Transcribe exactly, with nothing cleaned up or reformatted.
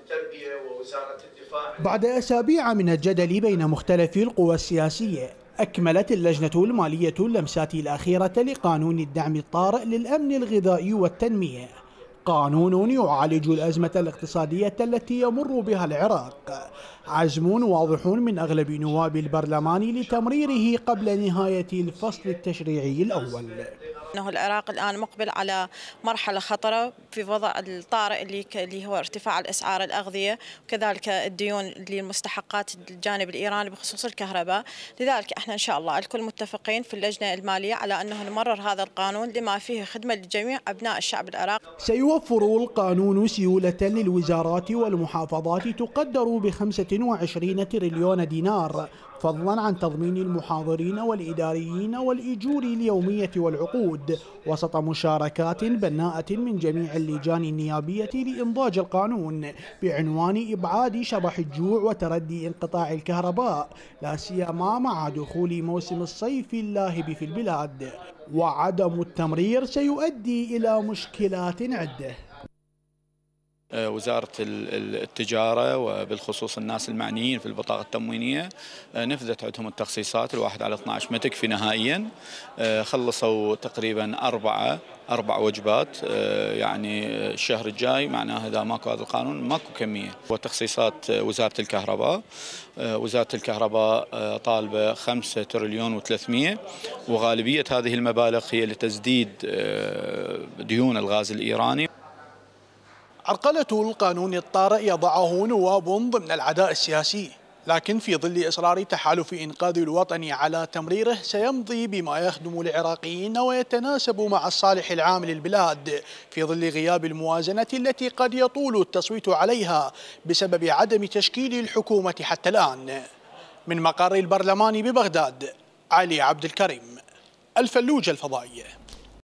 التربية ووزارة الدفاع. بعد أسابيع من الجدل بين مختلف القوى السياسية، أكملت اللجنة المالية اللمسات الأخيرة لقانون الدعم الطارئ للأمن الغذائي والتنمية، قانون يعالج الأزمة الاقتصادية التي يمر بها العراق. عزم واضح من أغلب نواب البرلمان لتمريره قبل نهاية الفصل التشريعي الأول. أنه العراق الآن مقبل على مرحلة خطرة في وضع الطارئ اللي اللي هو ارتفاع الأسعار الأغذية، وكذلك الديون للمستحقات الجانب الإيراني بخصوص الكهرباء. لذلك احنا إن شاء الله الكل متفقين في اللجنة المالية على أنه نمرر هذا القانون لما فيه خدمة لجميع أبناء الشعب العراقي. سيوفر القانون سيولة للوزارات والمحافظات تقدر ب خمسة وعشرين تريليون دينار، فضلا عن تضمين المحاضرين والإداريين والإجور اليومية والعقود، وسط مشاركات بناءة من جميع اللجان النيابية لإنضاج القانون بعنوان إبعاد شبح الجوع وتردي انقطاع الكهرباء، لا سيما مع دخول موسم الصيف اللاهب في البلاد. وعدم التمرير سيؤدي إلى مشكلات عدة. وزارة التجارة وبالخصوص الناس المعنيين في البطاقة التموينية نفذت عندهم التخصيصات الواحد على اثني عشر ما تكفي نهائيا، خلصوا تقريبا أربعة أربع وجبات، يعني الشهر الجاي معناه إذا ماكو هذا القانون ماكو كمية. وتخصيصات وزارة الكهرباء، وزارة الكهرباء طالبة خمسة تريليون وثلاثمئة، وغالبية هذه المبالغ هي لتسديد ديون الغاز الإيراني. عرقلة القانون الطارئ يضعه نواب ضمن العداء السياسي، لكن في ظل إصرار تحالف إنقاذ الوطن على تمريره سيمضي بما يخدم العراقيين ويتناسب مع الصالح العام للبلاد، في ظل غياب الموازنة التي قد يطول التصويت عليها بسبب عدم تشكيل الحكومة حتى الآن. من مقر البرلمان ببغداد، علي عبد الكريم، الفلوجة الفضائية.